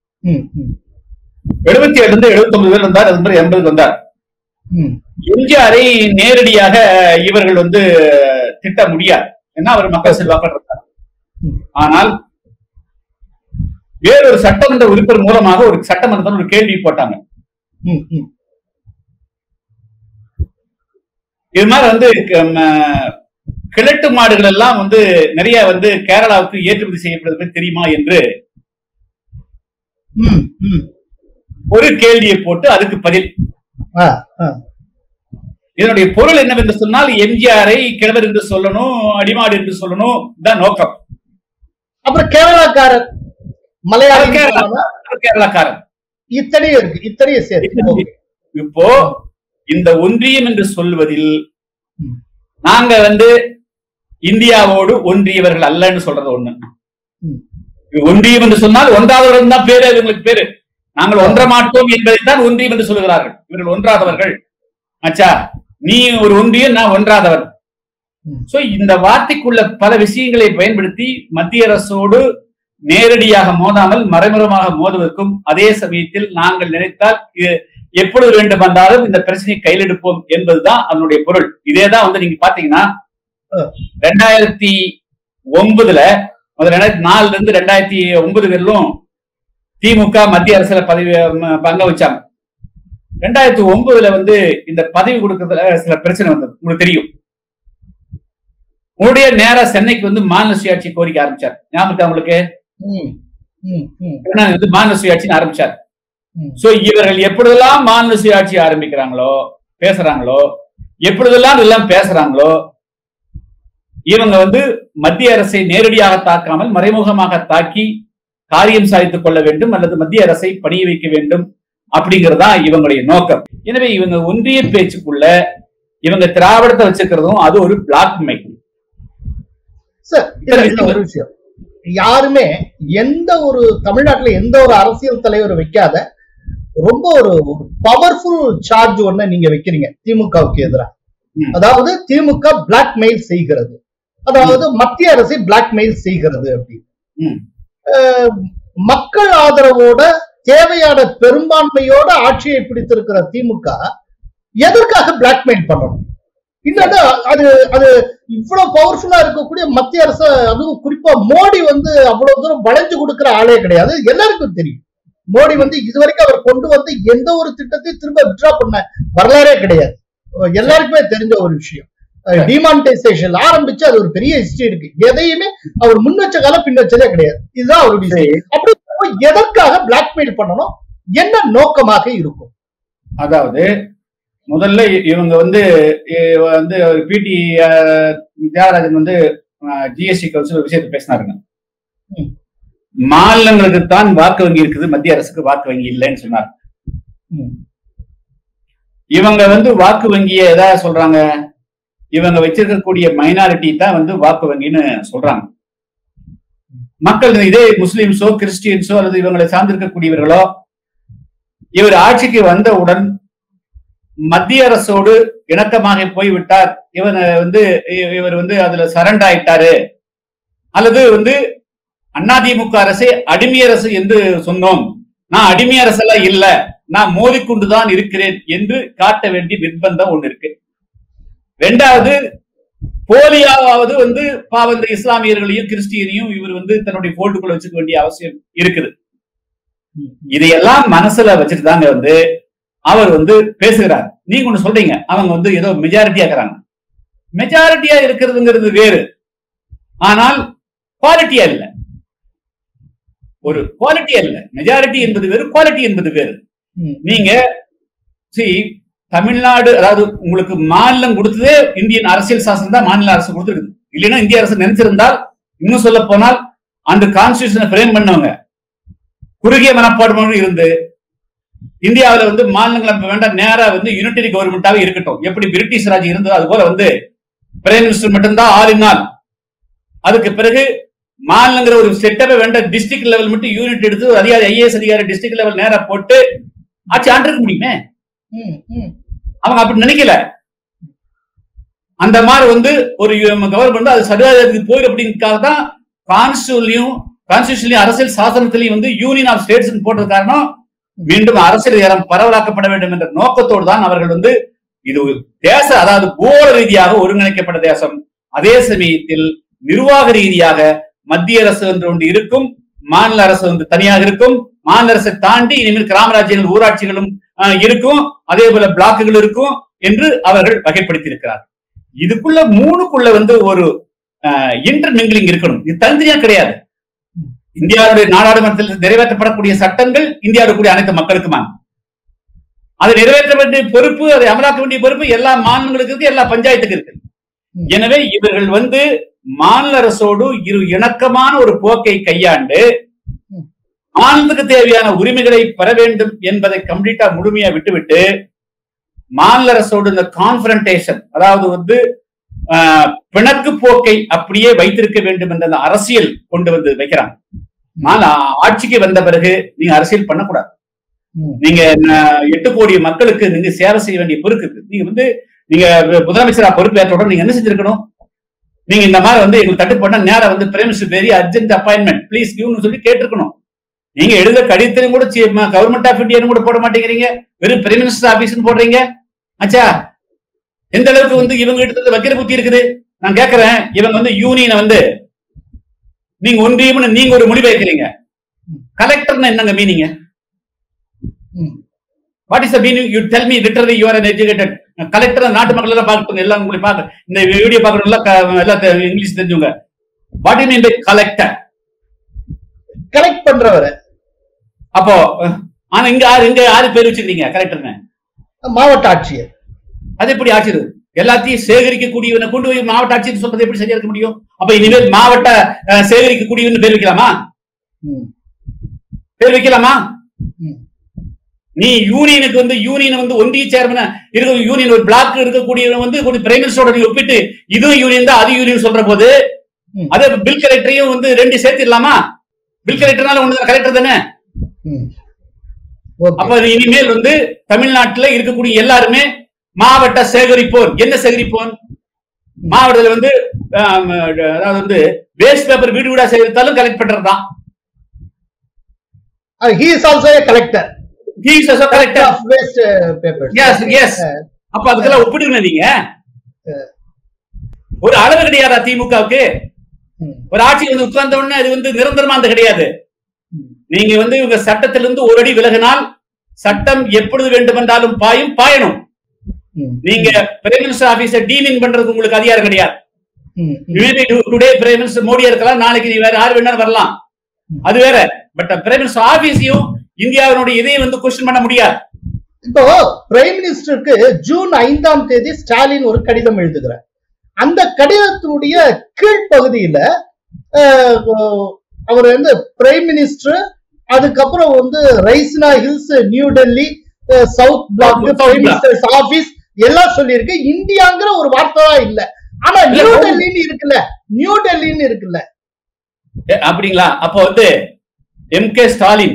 77 இருந்து 79 பேர் வந்தார், அது மாதிரி 80 வந்தார். எம்ஜிஆரை நேரடியாக இவர்கள் வந்து திட்ட முடியாது, ஏன்னா அவர் மக்கள் செல்வாக்கு இருந்தார். ஆனால் வேறொரு சட்டமன்ற உறுப்பினர் மூலமாக ஒரு சட்டமன்றத்தில் ஒரு கேள்வி போட்டாங்க. இது மாதிரி வந்து கிழட்டு மாடுகள் எல்லாம் வந்து நிறைய வந்து கேரளாவுக்கு ஏற்றுமதி செய்யப்படுவது தெரியுமா என்று ஒரு கேள்வியை போட்டு அதுக்கு பதில். இதனுடைய பொருள் என்னவென்று சொன்னால் எம்ஜிஆரை கிழவர் என்று சொல்லணும், அடிமாடு என்று சொல்லணும், தான் நோக்கம். அப்புறம் கேரளாக்காரர், மலையாள கேரளாக்காரர், இத்தனையும் இப்போ இந்த ஒன்றியம் என்று சொல்வதில் நாங்க வந்து இந்தியாவோடு ஒன்றியவர்கள் அல்லன்னு சொல்றது ஒண்ணு. ஒன்றியம் என்று சொன்னால் ஒன்றாதவர்கள் தான் பேரு, இவங்களுக்கு பேரு. நாங்கள் ஒன்ற மாட்டோம் என்பதைத்தான் ஒன்றியம் என்று சொல்லுகிறார்கள். இவர்கள் ஒன்றாதவர்கள். ஆச்சா, நீ ஒரு ஒன்றியம், நான் ஒன்றாதவர். சோ இந்த வார்த்தைக்குள்ள பல விஷயங்களை பயன்படுத்தி மத்திய அரசோடு நேரடியாக மோதாமல் மறைமுகமாக மோதுவதற்கும், அதே சமயத்தில் நாங்கள் நினைத்தால் எப்பொழுது வேண்டும் என்றாலும் இந்த பிரச்சனையை கையில் எடுப்போம் என்பதுதான் அதனுடைய பொருள். இதேதான் வந்து நீங்க பாத்தீங்கன்னா 2009 2004 இருந்து 2009 வரையிலும் திமுக மத்திய அரசுல பதவி பங்க வச்சாங்க. 2009 வந்து இந்த பதவி கொடுக்கறதுல சில பிரச்சனை வந்தது, உங்களுக்கு தெரியும். உங்களுடைய நேரா சென்னைக்கு வந்து மாநில சுயாட்சி கோரிக்கை ஆரம்பிச்சார். ஞாபகம் உங்களுக்கு? மாநில சுயாட்சின்னு ஆரம்பிச்சார். சோ இவர்கள் எப்பொழுதெல்லாம் மாநில சுயாட்சி ஆரம்பிக்கிறாங்களோ பேசுறாங்களோ, எப்பொழுதெல்லாம் எல்லாம் பேசுறாங்களோ, இவங்க வந்து மத்திய அரசை நேரடியாக தாக்காமல் மறைமுகமாக தாக்கி காரியம் சாதித்துக் கொள்ள வேண்டும் அல்லது மத்திய அரசை பணிய வைக்க வேண்டும் அப்படிங்கறதா இவங்களுடைய நோக்கம். எனவே இவங்க ஒன்றிய பேச்சுக்குள்ள இவங்க திராவிடத்தை வச்சுக்கிறதும் அது ஒரு பிளாக்மெயில். ஒரு விஷயம், யாருமே எந்த ஒரு தமிழ்நாட்டுல எந்த ஒரு அரசியல் தலைவர் வைக்காத ரொம்ப ஒரு பவர்ஃபுல் சார்ஜ் ஒண்ணு நீங்க வைக்கிறீங்க திமுகவுக்கு எதிராக. அதாவது திமுக பிளாக்மெயில் செய்கிறது, அதாவது மத்திய அரசை பிளாக்மெயில் செய்கிறது அப்படின்னு. மக்கள் ஆதரவோட தேவையான பெரும்பான்மையோட ஆட்சியை பிடித்திருக்கிற திமுக எதற்காக பிளாக்மெயில் பண்ணணும்? இன்னொன்னு, அது அது இவ்வளவு பவர்ஃபுல்லா இருக்கக்கூடிய மத்திய அரசு, அதுவும் குறிப்பா மோடி அவ்வளவு தூரம் வளைஞ்சு கொடுக்கிற ஆளே கிடையாது. எல்லாருக்கும் தெரியும். மோடி இதுவரைக்கும் அவர் கொண்டு வந்து எந்த ஒரு திட்டத்தையும் திரும்ப வித்ட்ரா பண்ண வரலாறே கிடையாது. எல்லாருக்குமே தெரிஞ்ச ஒரு விஷயம். டிமானிட்டைசேஷன் ஆரம்பிச்சு அது ஒரு பெரிய ஹிஸ்டரி இருக்கு. எதையுமே அவர் முன் வச்ச காலம் பின் வச்சதே கிடையாது. இதுதான் அவருடைய. அப்படி எதற்காக பிளாக்மெயில் பண்ணணும்? என்ன நோக்கமாக இருக்கும்? அதாவது முதல்ல இவங்க பிடி தியாகராஜன் ஜிஎஸ்டி கவுன்சில் விஷயத்தை பேசினாருங்க. மாநிலங்களுக்கு தான் வாக்கு வங்கி இருக்குது, மத்திய அரசுக்கு வாக்கு வங்கி இல்லைன்னு சொன்னார். இவங்க வாக்கு வங்கியை ஏதாவது சொல்றாங்க, இவங்க வச்சிருக்கக்கூடிய மைனாரிட்டி தான் வாக்கு வங்கின்னு சொல்றாங்க. மக்கள் இதே முஸ்லிம்ஸோ கிறிஸ்டியன்ஸோ அல்லது இவங்களை சார்ந்திருக்கக்கூடியவர்களோ இவர் ஆட்சிக்கு வந்தவுடன் மத்திய அரசோடு இணக்கமாக போய்விட்டார், இவர் அதுல சரண்டர் ஆயிட்டாரு, அல்லது அதிமுக அரசே அடிமை அரசு என்று சொன்னோம், நான் அடிமை அரசெல்லாம் இல்ல, நான் மோதிக்கொண்டுதான் இருக்கிறேன் என்று காட்ட வேண்டிய நிர்பந்தம் ஒண்ணு இருக்கு. ரெண்டாவது, போலியாவது பாவந்த இஸ்லாமியர்களையும் கிறிஸ்டியனையும் இவர் தன்னுடைய போல்டுக்குள்ள வச்சுக்க வேண்டிய அவசியம் இருக்குது. இதையெல்லாம் மனசுல வச்சுட்டு தாங்க அவர் பேசுகிறார். நீங்க ஒண்ணு சொல்றீங்க, அவங்க ஏதோ மெஜாரிட்டியா இருக்கிறாங்க. மெஜாரிட்டியா இருக்கிறதுங்கிறது வேறு, ஆனால் குவாலிட்டியா இல்ல. ஒரு குவாலிட்டியா இல்ல. மெஜாரிட்டி என்பது வேறு, குவாலிட்டி என்பது வேறு. நீங்க தமிழ்நாடு, அதாவது உங்களுக்கு மாநிலம் கொடுத்ததே இந்தியன் அரசியல் சாசனம் தான் மாநில அரசு கொடுத்துருக்குது. இல்லைன்னா இந்திய அரசு நினைச்சிருந்தால், இன்னும் சொல்ல போனால் அந்த கான்ஸ்டிடியூஷனை பிரேம் பண்ணவங்க குறுகிய மனப்பாடு இருந்து இந்தியாவில மாநிலங்கள் வேண்டாம், நேரா யூனிட்டரி கவர்மெண்டாவே இருக்கட்டும், எப்படி பிரிட்டிஷ் ராஜ் இருந்தது அது போல பிரைம் மினிஸ்டர் மட்டும்தான் ஆல் இன் ஆல். அதுக்கு பிறகு மாநிலங்கிற ஒரு செட்டப்பை வேண்டாம், டிஸ்ட்ரிக்ட் லெவல் மட்டும் யூனிட் எடுத்து அதிகாரி ஐஏஎஸ் அதிகாரி டிஸ்ட்ரிக்ட் லெவல் நேரா போட்டு ஆட்சி ஆண்டிருக்க முடியுமே. அவங்க அப்படி நினைக்கல. அந்த மாதிரி ஒரு கவர்மெண்ட் அது சர்வாதிகாரத்துக்கு போயிடும் அப்படிங்கிறதுக்காக தான் கான்ஸ்டிடியூஷன்லயும் அரசியல் சாசனத்திலையும் யூனியன் ஆஃப் ஸ்டேட்ஸ் போட்டது காரணம், மீண்டும் அரசியல் அதிகாரம் பரவலாக்கப்பட வேண்டும் என்ற நோக்கத்தோடு தான் அவர்கள் இது தேச, அதாவது பூகோள ரீதியாக ஒருங்கிணைக்கப்பட்ட தேசம், அதே சமயத்தில் நிர்வாக ரீதியாக மத்திய அரசு ஒன்று இருக்கும், மாநில அரசு தனியாக இருக்கும், மாநில அரசை தாண்டி இனிமேல் கிராமராஜ்யங்கள் ஊராட்சிகளும் இருக்கும், அதே போல பிளாக்குகள் இருக்கும் என்று அவர்கள் வகைப்படுத்தி இருக்கிறார். இதுக்குள்ள மூணுக்குள்ள ஒரு இன்டர்மிங்கிலிங் இருக்கணும். இது தனித்தனியா கிடையாது. இந்தியாவுடைய நாடாளுமன்றத்தில் நிறைவேற்றப்படக்கூடிய சட்டங்கள் இந்தியாவுடைய கூடிய அனைத்து மக்களுக்குமான, அதை நிறைவேற்ற வேண்டிய பொறுப்பு, அதை அமலாக்க வேண்டிய பொறுப்பு எல்லா மாநிலங்களுக்கு இருக்கு, எல்லா பஞ்சாயத்துக்கு இருக்கு. எனவே இவர்கள் மாநில அரசோடு இணக்கமான ஒரு போக்கை கையாண்டு மாநிலத்துக்கு தேவையான உரிமைகளை பெற வேண்டும் என்பதை கம்ப்ளீட்டா முழுமையா விட்டுவிட்டு மாநில அரசோடு இந்த கான்ஃபரன்டேஷன், அதாவது பிணக்கு போக்கை அப்படியே வைத்திருக்க வேண்டும் என்ற அரசியல் கொண்டு வைக்கிறாங்க. ஆட்சிக்கு வந்த பிறகு நீங்க அரசியல் பண்ணக்கூடாது. நீங்க 8 கோடி மக்களுக்கு நீங்க சேவை செய்ய வேண்டிய பொறுப்பு இருக்கு. நீங்க முதலமைச்சரா பொறுப்பேற்றோட நீங்க என்ன செஞ்சிருக்கணும்? நீங்க இந்த மாதிரி எங்களுக்கு தட்டு போட்டா நேரம் prime minister very urgent appointment please கிவ்னு சொல்லி கேட்டிருக்கணும். நீங்க எழுத கடிதத்திலும் கூட கவர்மெண்ட் ஆஃப் இந்தியா கூட போட மாட்டேங்கிறீங்க, வெறும் பிரைம் மினிஸ்டர் ஆபீஸ் போடுறீங்க. ஆச்சா, எந்த அளவுக்கு இவங்க கிட்ட வைக்கிற புத்தி இருக்குது? நான் கேட்கிறேன், இவங்க யூனியனை நீங்க ஒன்றியம் நீங்க ஒரு முடிவு வைக்கிறீங்க. கலெக்டர்னா என்னங்க meaning? What is the meaning? You tell me literally you are an educated collector. நாட்டு மக்கள் எல்லாம் பார்க்கணும், எல்லாம் உங்களை பார்க்க இந்த வீடியோ பார்க்கறவங்க எல்லாம் இங்கிலீஷ் தெரிஞ்சவங்க. What you mean by collector? Collect பண்றவர. அப்போ ஆனா இங்க யாரு பேர் வச்சிருக்கீங்க கலெக்டர்னு? மாவட்ட ஆட்சியர். அது எப்படி ஆட்சியர்? எல்லாத்தையும் சேகரிக்கக்கூடியவனை கொண்டு போய் மாவட்ட ஆட்சியர் சொல்றது எப்படி சரியா இருக்க முடியும்? அப்ப இனிமேல் மாவட்ட சேகரிக்கக்கூடியவன் பேர் வைக்கலாமா? பேர் வைக்கலாமா? நீ யூனியனுக்கு யூனியன் ஒன்றிய சேர்மன் இருக்க, யூனியன் ஒரு பிளாக் இருக்கக்கூடியவன் கொஞ்சம் பிரைம் மினிஸ்டரோட நீ ஒப்பிட்டு இதுவும் யூனியன் தான் அது யூனியன் சொல்ற போது அதே பில் கலெக்டரையும் ரெண்டு சேர்த்திடலாமா? பில் கலெக்டர்னால ஒண்ணு கலெக்டர் தானே. அப்ப இனிமேல் தமிழ்நாட்டில் இருக்கக்கூடிய எல்லாருமே மாவட்ட சேகரிப்போர். என்ன சேகரிப்போன்? மாவட்டத்தில் அதாவது வேஸ்ட் பேப்பர் வீடு வீடா சேகரித்தாலும் கலெக்ட் பண்றதுதான். He is also a collector. He is also a collector of waste papers. Yes. அப்ப அதுக்கெல்லாம் ஒப்பிடுங்க நீங்க. ஒரு அளவு கிடையாதா திமுகவுக்கு? ஒரு ஆட்சி வந்து உட்கார்ந்த உடனே அது வந்து நிரந்தரமா அந்த கிடையாது. நீங்க வந்து இவங்க சட்டத்திலிருந்து ஒரு அடி விலகினால் சட்டம் எப்பொழுது வேண்டுமென்றாலும் பாயணும். நீங்க பிரைம் மினிஸ்டர் ஆபீஸை டீமின் பண்றதுக்கு உங்களுக்கு அதிகாரம் கிடையாது. டுடே பிரைம் மினிஸ்டர் மோடியா இருக்கலாம், நாளைக்கு நீ வேற யாரு வேணாலும் வரலாம், அது வேற. பட் பிரைம் மினிஸ்டர் ஆபீஸையும் இந்தியாவினுடைய இதையும் வந்து கொஸ்டின் பண்ண முடியாது. இப்போ பிரைம் மினிஸ்டருக்கு ஜூன் 5ஆம் தேதி ஸ்டாலின் ஒரு கடிதம் எழுதுகிறார். அந்த கடிதத்தினுடைய கீழ்ப்பகுதியில அவர் வந்து பிரைம் மினிஸ்டர், அதுக்கப்புறம் வந்து Raisina Hills, New Delhi, South Block, prime minister office எல்லாம் சொல்லியிருக்கு. இந்தியாங்கிற ஒரு வார்த்தை தான் இல்ல. ஆனா நியூ டெல்லின்னு இருக்குல்ல. அப்படிங்களா? அப்போ வந்து எம்.கே. ஸ்டாலின்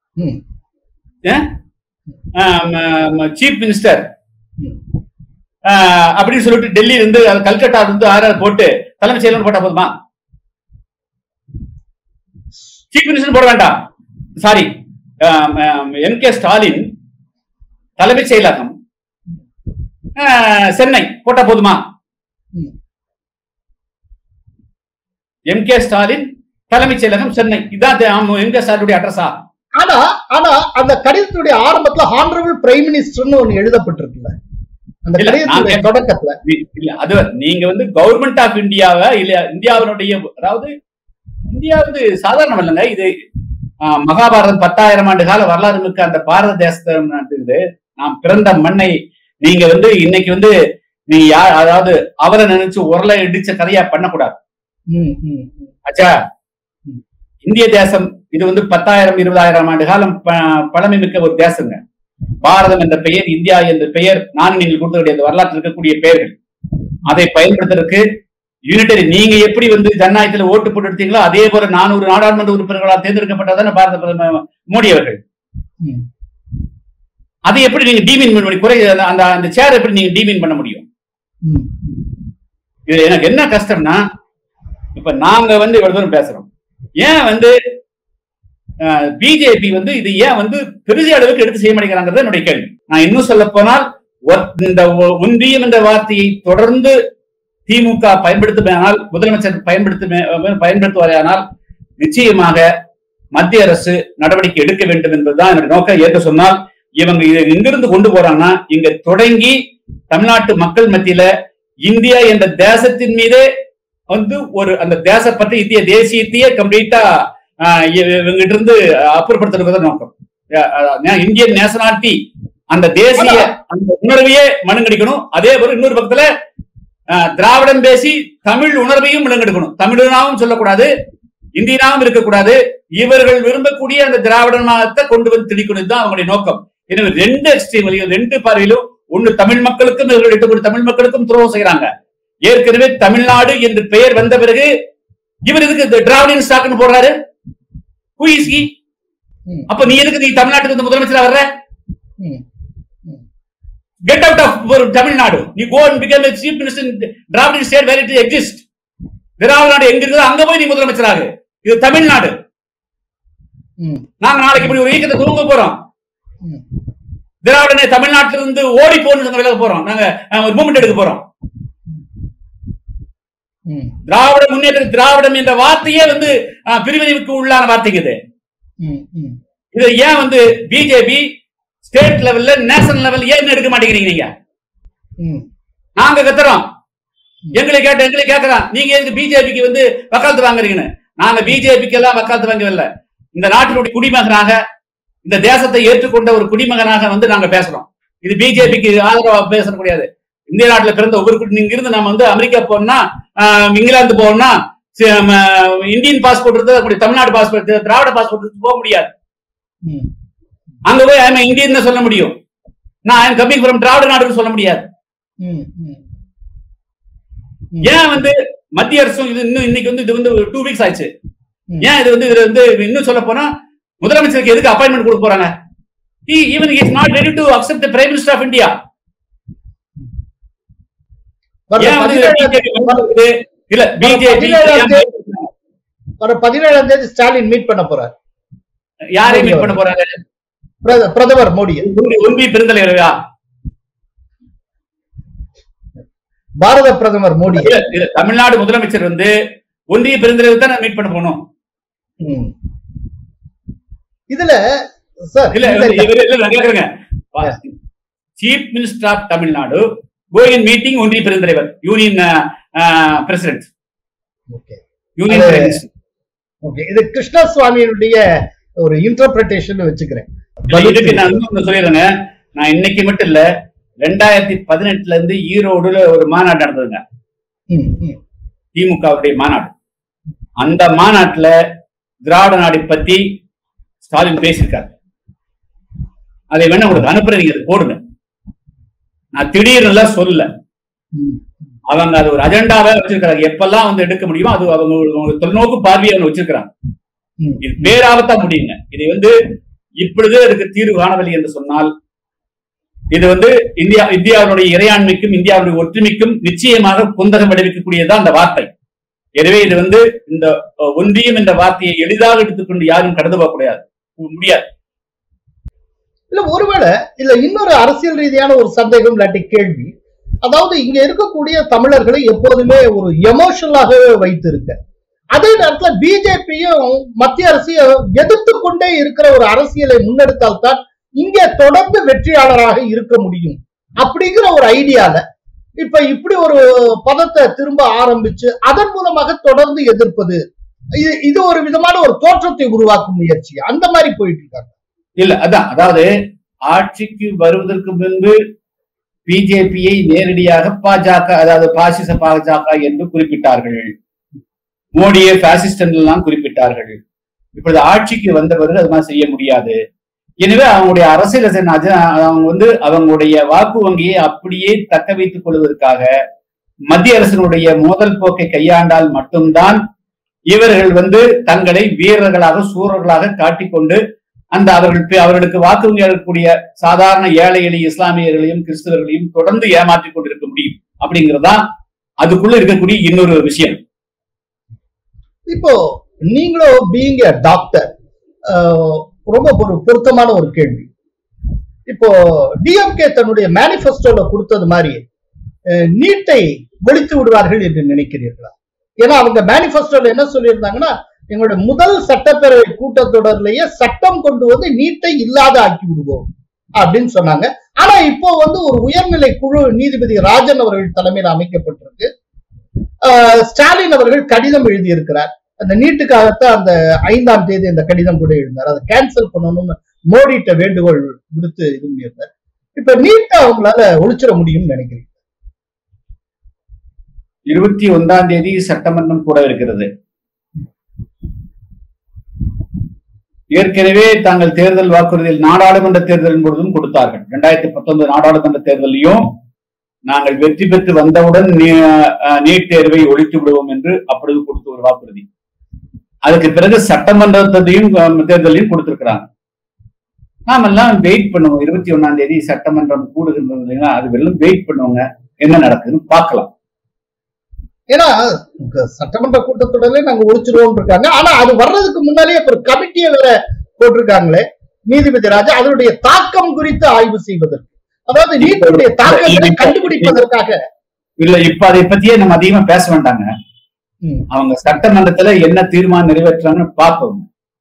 சீஃப் மினிஸ்டர் அப்படின்னு சொல்லிட்டு டெல்லி இருந்து கல்கட்டா இருந்து ஆர்ஆர் போட்டு தலைமைச் செயலர் போட்டா போதுமா? சீஃப் மினிஸ்டர் போட வேண்டாம். Sorry, MK. ஸ்டாலின் தலைமைச் செயலகம் சென்னை போட்டா போதுமா? எம்.கே. ஸ்டாலின் தலைமைச் செயலகம் சென்னை, இதான் எம்.கே. ஸ்டாலினுடைய அட்ரஸா? ஆனா அந்த கடிதத்துடைய ஆரம்பத்துல ஹானரபிள் பிரைம் மினிஸ்டர்னு ஒன்னு எழுதப்பட்டிருக்குல்ல அந்த கடிதத்துடைய தொடக்கத்துல. இல்ல, அது நீங்க வந்து கவர்மெண்ட் ஆஃப் இந்தியாவை இல்ல இந்தியாவினுடைய, அதாவது இந்தியா வந்து சாதாரணம் இல்லைங்க. இது மகாபாரதம் 10,000 ஆண்டு கால வரலாறு மிக்க அந்த பாரத தேசத்தை நாம் பிறந்த மண்ணை நீங்க வந்து இன்னைக்கு வந்து நீங்க யார், அதாவது அவரை நினைச்சு உரலை இடிச்ச கதையா பண்ணக்கூடாது. ஆச்சா, இந்திய தேசம் இது வந்து 10,000 20,000 ஆண்டு காலம் பழமை மிக்க ஒரு தேசங்க. பாரதம் என்ற பெயர், இந்தியா என்ற பெயர் நான் நீங்கள் கொடுத்த வரலாற்றில் இருக்கக்கூடிய பெயர்கள். அதை பயன்படுத்துறதுக்கு யூனிட்டரி நீங்க எப்படி வந்து ஜனநாயகத்தில் ஓட்டு போட்டு எடுத்தீங்களோ அதே போல 400 நாடாளுமன்ற உறுப்பினர்களால் தேர்ந்தெடுக்கப்பட்டதான பாரத பிரதமர் மோடி அவர்கள். அதை எப்படி நீங்க டீமின் பண்ண முடியும்? அந்த சேர் எப்படி நீங்க டீமின் பண்ண முடியும்? இது எனக்கு என்ன கஷ்டம்னா, இப்ப நாங்க வந்து இவ்வளவு தூரம் பேசுறோம், ஏன் வந்து பிஜேபி வந்து இது ஏன் வந்து பெரிய அளவுக்கு எடுத்து செய்ய மாட்டேங்கிறாங்கிறது என்னுடைய கேள்வி. நான் இன்னும் சொல்ல போனால் இந்த ஒன்றியம் என்ற வார்த்தையை தொடர்ந்து திமுக பயன்படுத்துமையானால், முதலமைச்சர் பயன்படுத்துவாரையானால் நிச்சயமாக மத்திய அரசு நடவடிக்கை எடுக்க வேண்டும் என்பதுதான் என்னுடைய நோக்கம். ஏற்க சொன்னால் இவங்க இதை எங்கிருந்து கொண்டு போறாங்கன்னா, இங்க தொடங்கி தமிழ்நாட்டு மக்கள் மத்தியில இந்தியா என்ற தேசத்தின் மீதே வந்து ஒரு அந்த தேச பற்றி இந்திய தேசியத்தையே கம்ப்ளீட்டா இவங்கிட்ட இருந்து அப்புறப்படுத்துறது நோக்கம். இந்தியன் நேஷனாலிட்டி, அந்த தேசிய அந்த உணர்வையே மனுங்கடிக்கணும். அதே போல இன்னொரு பக்கத்துல திராவிடம் பேசி தமிழ் உணர்வையும் மனுங்கெடுக்கணும். தமிழனாவும் சொல்லக்கூடாது, இந்தியனாவும் இருக்கக்கூடாது. இவர்கள் விரும்பக்கூடிய அந்த திராவிடத்தை கொண்டு வந்து திணிக்கணும் தான் அவங்களுடைய நோக்கம். எனவே ரெண்டு எக்ஸ்ட்ரீம்லையும், ரெண்டு பார்வையிலும், ஒண்ணு தமிழ் மக்களுக்கும் இவர்கள் எட்டு தமிழ் மக்களுக்கும் துரோகம் செய்யறாங்க. ஏற்கனவே தமிழ்நாடு என்று பெயர் வந்த பிறகு இவர் எதுக்கு டிராவிடியன் ஸ்டாக்னு போடுறாரு? Who is he? அப்ப நீ எதுக்கு நீ தமிழ்நாட்டுக்கு வந்து முதலமைச்சரா வர்ற? Get out of Tamil Nadu. நீ go and become a chief minister in Dravidian state where it exists. திராவிட எங்க இருக்குதோ அங்க போய் நீ முதலமைச்சராக. இது தமிழ்நாடு. நாங்க நாளைக்கு இப்படி ஒரு இயக்கத்தை துவங்க போறோம். திராவிடனை தமிழ்நாட்டிலிருந்து ஓடி போன்னு விலக போறோம். நாங்க ஒரு மூவ்மெண்ட் எடுக்க போறோம். திராவிட முன்னேற்ற, திராவிடம் என்ற வார்த்தையே வந்து பிரிவினைக்கு உள்ளான வார்த்தைங்க இது. இதை ஏன் வந்து பிஜேபி ஸ்டேட் லெவல்ல, நேஷனல் லெவல் ஏன் எடுக்க மாட்டேங்கிறீங்க? நீங்க நாங்க கத்துறோம், எங்களை கேட்கறான், நீங்க எதுக்கு பிஜேபிக்கு வந்து வக்காலத்து வாங்குறீங்கன்னு. நாங்க பிஜேபிக்கு எல்லாம் வக்காலத்து வாங்கவில்லை. இந்த நாட்டினுடைய குடிமகனாக, இந்த தேசத்தை ஏற்றுக்கொண்ட ஒரு குடிமகனாக வந்து நாங்க பேசுறோம். இது பிஜேபிக்கு ஆதரவா பேச முடியாது. இந்திய நாட்டுல பிறந்த ஒவ்வொரு, நீங்க இருந்து நம்ம வந்து அமெரிக்கா போகணும்னா, இங்கிலாந்து போகணும்னா இந்தியன் பாஸ்போர்ட் இருந்து தமிழ்நாடு பாஸ்போர்ட், திராவிட பாஸ்போர்ட் போக முடியாது. அங்க போய் ஐ இந்தியன் சொல்ல முடியும். நான் ஐம் கம்மிங் ஃப்ரம் திராவிட நாடுன்னு சொல்ல முடியாது. ஏன் வந்து மத்திய அரசும் இது இன்னும் இன்னைக்கு வந்து இது வந்து 2 வீக்ஸ் ஆயிடுச்சு. ஏன் இது வந்து இதுல வந்து இன்னும் சொல்ல போனா முதலமைச்சருக்கு எதுக்கு அப்பாயின்மெண்ட் கொடுக்க போறாங்க? Even he is not ready to accept the Prime Minister of India. இல்ல பிஜேபி 17ஆம் தேதி ஸ்டாலின் மீட் பண்ண போறார். யாரை மீட் பண்ண போறாங்க? பிரதமர் மோடி. ஒன்றிய பெருந்தலைவரா? பாரத பிரதமர் மோடி. தமிழ்நாடு முதலமைச்சர் வந்து ஒன்றிய பெருந்தலைவர் தான் மீட் பண்ண போகணும். இதுல chief minister of Tamil Nadu going meeting ஒன்றிய பெருந்தலைவர், யூனியன் பிரசிடென்ட், யூனியன் பிரைம். இது கிருஷ்ணசுவாமியுடைய ஒரு இன்டர்பிரேஷன் வச்சுக்கிறேன். இதுக்கு நான் சொல்லிடுறேங்க. நான் இன்னைக்கு மட்டும் இல்ல, 2018 இருந்து ஈரோடுல ஒரு மாநாடு நடந்ததுங்க, திமுகவுடைய மாநாடு. அந்த மாநாட்டுல திராவிட நாடு பத்தி ஸ்டாலின் பேசியிருக்காரு. அதை வேணா உங்களுக்கு அனுப்புறேன், நீங்க அதை போடுங்க. நான் திடீர்னு சொல்லல, அவங்க அது ஒரு அஜெண்டாவே வச்சிருக்காங்க. எப்பெல்லாம் வந்து எடுக்க முடியுமோ அது அவங்க தொலைநோக்கு பார்வையை அவங்க வச்சிருக்கிறாங்க. இது பேராபத்தா முடியுங்க. இதை வந்து இப்பொழுது அதுக்கு தீர்வு காணவில்லை என்று சொன்னால் இது வந்து இந்தியாவுடைய இறையாண்மைக்கும் இந்தியாவுடைய ஒற்றுமைக்கும் நிச்சயமாக குந்தகம் விளைவிக்கக்கூடியதான் அந்த வார்த்தை. எனவே இது வந்து இந்த ஒன்றியம் என்ற வார்த்தையை எளிதாக எடுத்துக்கொண்டு யாரும் கடந்து போக முடியாது. இல்ல, ஒருவேளை இல்ல இன்னொரு அரசியல் ரீதியான ஒரு சந்தேகம் இல்லாட்டி கேள்வி, அதாவது இங்க இருக்கக்கூடிய தமிழர்களை எப்போதுமே ஒரு எமோஷனலாகவே வைத்திருக்க, அதே நேரத்துல பிஜேபியும் மத்திய அரசையும் எதிர்த்து கொண்டே இருக்கிற ஒரு அரசியலை முன்னெடுத்தால்தான் இங்கே தொடர்ந்து வெற்றியாளராக இருக்க முடியும் அப்படிங்கிற ஒரு ஐடியால இப்ப இப்படி ஒரு பதத்தை திரும்ப ஆரம்பிச்சு அதன் மூலமாக தொடர்ந்து எதிர்ப்பது, இது ஒரு விதமான ஒரு தோற்றத்தை உருவாக்கும் முயற்சி அந்த மாதிரி போயிட்டு இருக்காங்க. இல்ல, அதாவது ஆட்சிக்கு வருவதற்கு முன்பு பிஜேபியை நேரடியாக பாஜக, அதாவது பாசிச பாஜக என்று குறிப்பிட்டார்கள். மோடியை பாசிஸ்ட் என்றெல்லாம் குறிப்பிட்டார்கள். இப்பொழுது ஆட்சிக்கு வந்த பிறகு அது மாதிரி செய்ய முடியாது. எனவே அவங்களுடைய அரசியல் அவங்க வந்து அவங்களுடைய வாக்கு வங்கியை அப்படியே தக்க வைத்துக் கொள்வதற்காக மத்திய அரசினுடைய மோதல் போக்கை கையாண்டால் மட்டும்தான் இவர்கள் வந்து தங்களை வீரர்களாக சூரர்களாக காட்டிக்கொண்டு அந்த அவர்களுக்கு வாக்கு வங்கி அளிக்கக்கூடிய சாதாரண ஏழை எளிய இஸ்லாமியர்களையும் கிறிஸ்தவர்களையும் தொடர்ந்து ஏமாற்றிக் கொண்டிருக்க முடியும். அப்படிங்கறதுதான் அதுக்குள்ள இருக்கக்கூடிய இன்னொரு விஷயம். இப்போ நீங்களும் பீயிங் எ டாக்டர், ரொம்ப ஒரு பொருத்தமான ஒரு கேள்வி. இப்போ டிஎம்கே தன்னுடைய மேனிபெஸ்டோல கொடுத்தது மாதிரி நீட்டை ஒழித்து விடுவார்கள் என்று நினைக்கிறீர்களா? ஏன்னா அவங்க மேனிபெஸ்டோல என்ன சொல்லியிருந்தாங்கன்னா, எங்களுடைய முதல் சட்டப்பேரவை கூட்டத்தொடர்லயே சட்டம் கொண்டு வந்து நீட்டை இல்லாத ஆக்கி விடுவோம் அப்படின்னு சொன்னாங்க. ஆனா இப்போ வந்து ஒரு உயர்நிலை குழு நீதிபதி ராஜன் அவர்கள் தலைமையில் அமைக்கப்பட்டிருக்கு. ஸ்டாலின் அவர்கள் கடிதம் எழுதியிருக்கிறார். அந்த நீட்டுக்காகத்தான் அந்த 5ஆம் தேதி அந்த கடிதம் கூட எழுந்தார். அதை கேன்சல் பண்ணணும்னு மோடிட்ட வேண்டுகோள் விடுத்து இது பண்ணியிருந்தார். இப்ப நீட்டை அவங்களால ஒழிச்சிட முடியும்னு நினைக்கிறீங்க? 21ஆம் தேதி சட்டமன்றம் கூட இருக்கிறது. ஏற்கனவே தாங்கள் தேர்தல் வாக்குறுதியில் நாடாளுமன்ற தேர்தலின் பொழுதும் கொடுத்தார்கள். 2019 நாடாளுமன்ற தேர்தலையும் நாங்கள் வெற்றி பெற்று வந்தவுடன் நீட் தேர்வை ஒழித்து விடுவோம் என்று அப்பொழுது கொடுத்த ஒரு வாக்குறுதி. அதுக்கு பிறகு சட்டமன்றத்தையும் தேர்தலையும் கொடுத்திருக்கிறாங்க. நாம எல்லாம் வெயிட் பண்ணுவோம். 21ஆம் தேதி சட்டமன்றம் கூடுகின்றது இல்லைங்களா, அது வெறும் வெயிட் பண்ணுவோங்க, என்ன நடக்குதுன்னு பார்க்கலாம். ஏன்னா சட்டமன்ற கூட்டத்தொடரே நாங்க ஒழிச்சிருவோம் இருக்காங்க. ஆனா அது வர்றதுக்கு முன்னாலே ஒரு கமிட்டியை வேற போட்டிருக்காங்களே நீதிபதி ராஜா, அதனுடைய தாக்கம் குறித்து ஆய்வு செய்வதற்கு, அதாவது நீட்டுடைய தாக்கத்தை கண்டுபிடிப்பதற்காக. இல்ல, இப்ப அதை பத்தியே நம்ம அதிகமா பேச வேண்டாங்க. அவங்க சட்டமன்றத்துல என்ன தீர்மானம் நிறைவேற்றாங்கன்னு பார்ப்போம்.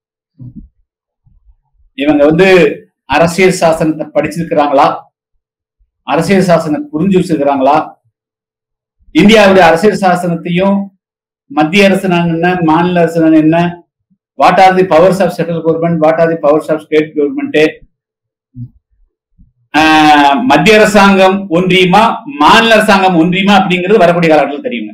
இவங்க வந்து அரசியல் சாசனத்தை படிச்சிருக்கிறாங்களா, அரசியல் சாசனம் புரிஞ்சு வச்சிருக்கிறாங்களா, இந்தியாவுடைய அரசியல் சாசனத்தையும் மத்திய அரசு என்ன மாநில அரசு என்ன, what are the powers of central government, what are the powers of state government, மத்திய அரசாங்கம் ஒன்றியமா மாநில அரசாங்கம் ஒன்றியமா அப்படிங்கிறது வரக்கூடிய காலத்தில் தெரியுங்க.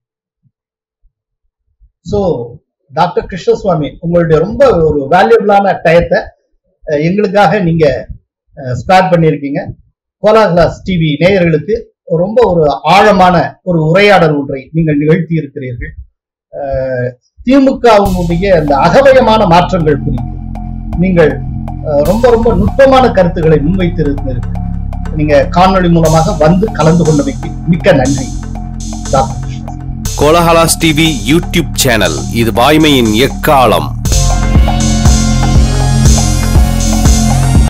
சோ டாக்டர் கிருஷ்ணசுவாமி, உங்களுடைய ரொம்ப ஒரு வேல்யூபிளான டயத்தை எங்களுக்காக நீங்க ஸ்பேர் பண்ணியிருக்கீங்க. கோலாஹலாஸ் டிவி நேயர்களுக்கு ரொம்ப ஒரு ஆழமான ஒரு உரையாடல் ஒன்றை நீங்கள் நிகழ்த்தி இருக்கிறீர்கள். திமுகவினுடைய அந்த அகவயமான மாற்றங்கள் குறித்து நீங்கள் ரொம்ப ரொம்ப நுட்பமான கருத்துக்களை முன்வைத்திருந்தீர்கள். நீங்க காணொளி மூலமாக வந்து கலந்து கொண்டமைக்கு மிக்க நன்றி doctor. Kolahalas TV YouTube channel, இது வாய்மையின் எக்காலம்.